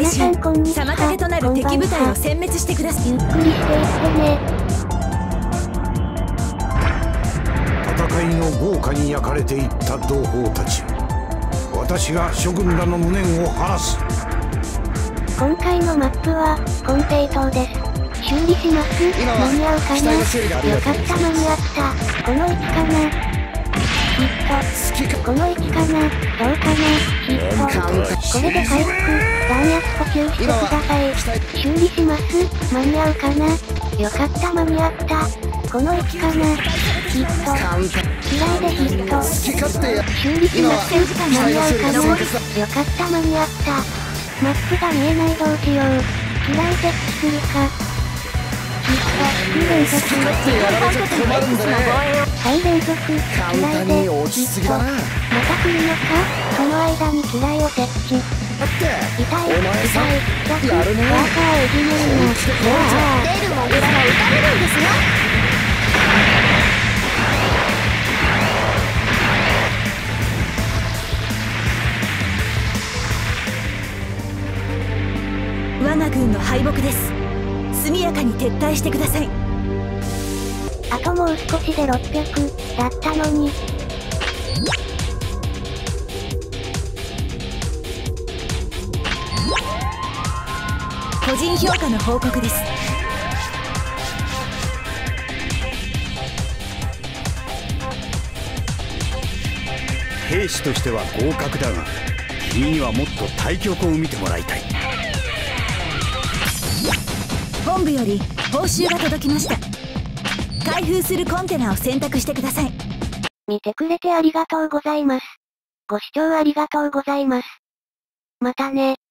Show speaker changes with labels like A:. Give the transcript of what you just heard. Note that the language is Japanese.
A: 皆さんこんにちは。
B: 妨げとなる敵部隊を殲滅してください。
A: ゆっくりしていってね。
C: 戦いの豪華に焼かれていった同胞たち、私が諸軍らの無念を晴らす。
A: 今回のマップは金平島です。修理します。間に合うかな。よかった、間に合った。この位置かな。ヒット。この位置かな。どうかな。ヒット。これで回復。弾薬補給してください。修理します。間に合うかな。よかった、間に合った。この位置かな。ヒット。嫌いでヒット。修理します。間に合うかな。よかった、間に合った。マップが見えない、どうしよう。嫌い設置するか。ヒット。2連続。はい、連続。嫌いでヒット。また来るのか。その間に嫌いを設置。痛い、ワーカーをいじめるな。
D: 出るモグラが撃たれるんですよ。
B: 我が軍の敗北です。速やかに撤退してください。
A: あともう少しで600だったのに。
B: 個人評価の報告です。
E: 兵士としては合格だが、君にはもっと対局を見てもらいたい。
B: 本部より報酬が届きました。開封するコンテナを選択してください。
A: 見てくれてありがとうございます。ご視聴ありがとうございます。またね。